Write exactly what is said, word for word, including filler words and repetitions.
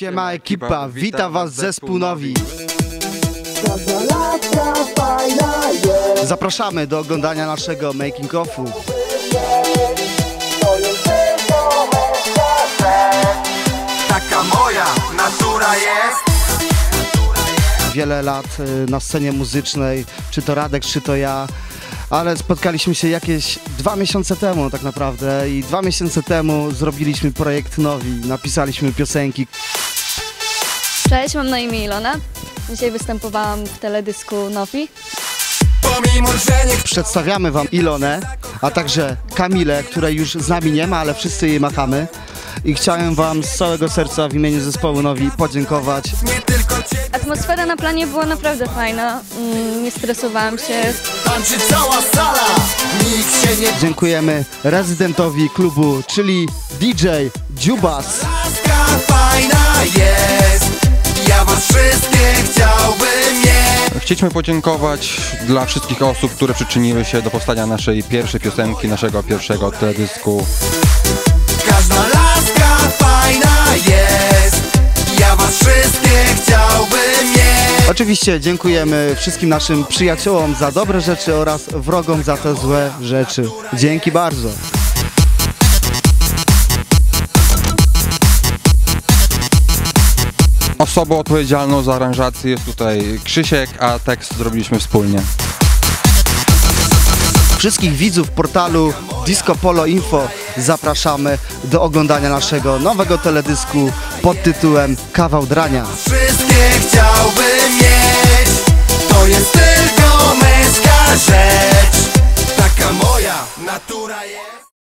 Siema ekipa, wita was zespół Nowi. Zapraszamy do oglądania naszego making offu. Taka moja natura jest. Wiele lat na scenie muzycznej, czy to Radek, czy to ja, ale spotkaliśmy się jakieś dwa miesiące temu tak naprawdę i dwa miesiące temu zrobiliśmy projekt Nowi, napisaliśmy piosenki. Cześć, mam na imię Ilona. Dzisiaj występowałam w teledysku Nowi. Przedstawiamy wam Ilonę, a także Kamilę, której już z nami nie ma, ale wszyscy jej machamy. I chciałem wam z całego serca w imieniu zespołu Nowi podziękować. Atmosfera na planie była naprawdę fajna, mm, nie stresowałam się. Dziękujemy rezydentowi klubu, czyli D J Dziubas. Fajna jest, ja was wszystkie chciałbym mieć. Chcieliśmy podziękować dla wszystkich osób, które przyczyniły się do powstania naszej pierwszej piosenki, naszego pierwszego teledysku. Każda laska fajna jest, ja was wszystkie chciałbym mieć. Oczywiście dziękujemy wszystkim naszym przyjaciołom za dobre rzeczy oraz wrogom za te złe rzeczy. Dzięki bardzo. Osobą odpowiedzialną za aranżację jest tutaj Krzysiek, a tekst zrobiliśmy wspólnie. Wszystkich widzów portalu Disco Polo Info zapraszamy do oglądania naszego nowego teledysku pod tytułem Kawał Drania. Wszystkie chciałbym mieć, to jest tylko męska rzecz. Taka moja natura jest.